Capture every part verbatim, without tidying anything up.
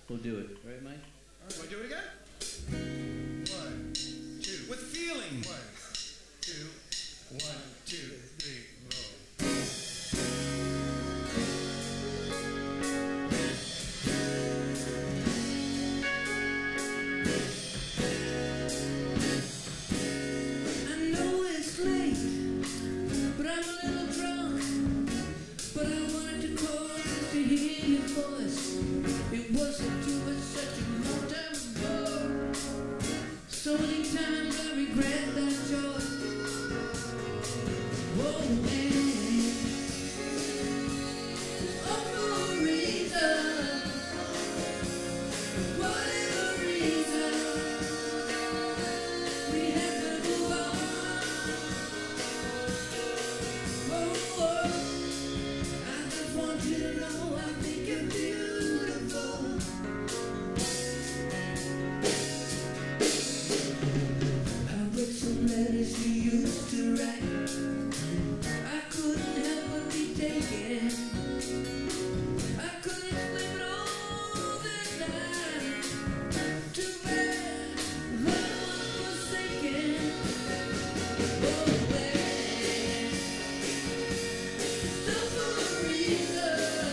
we'll do it. Right, Mike? Right. Do I do it again? One, two. With feeling. One, two, one, two, three, roll. It wasn't too much such a long time ago. So many times I regret that choice. Whoa, man. Oh, for a reason, whatever reason, we have to move on. Whoa, whoa. I just want you to know I think you're beautiful. Some letters you used to write, I couldn't help but be taken. I couldn't sleep at all that night. Too bad love was forsaken. Oh, man, still for a reason,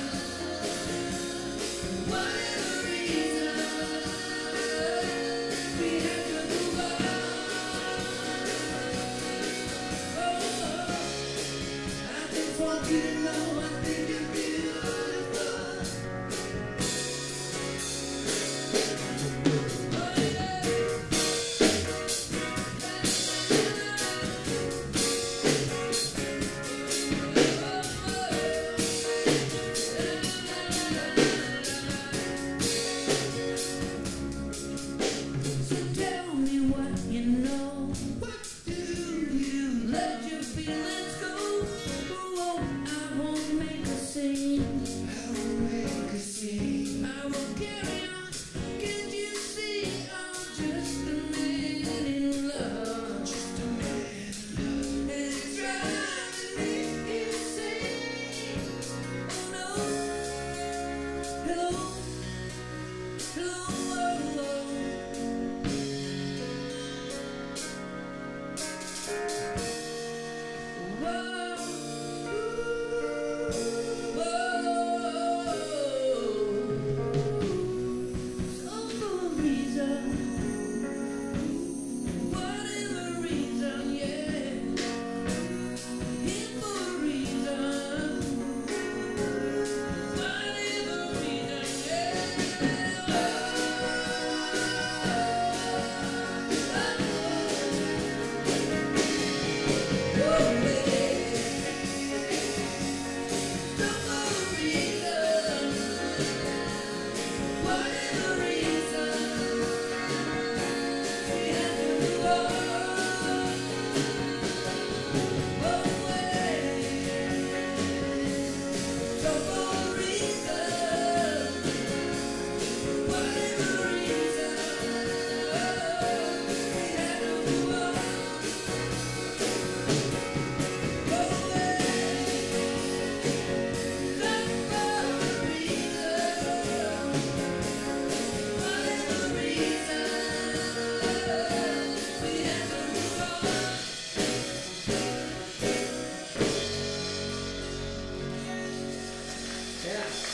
whatever reason, we have to move on. Want you to know I think you're beautiful. Oh, yeah. So tell me what you know. What do you let your feelings go? I won't make a scene. I won't make a scene. I will carry on. Can't you see I'm just a man in love? Just a man in love. And it's driving me insane. Oh no. Hello. Hello. Oh, oh.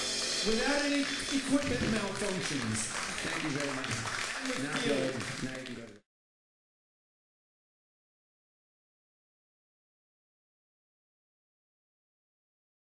Without any equipment malfunctions. Thank you very much. With Now feeling. go. Now you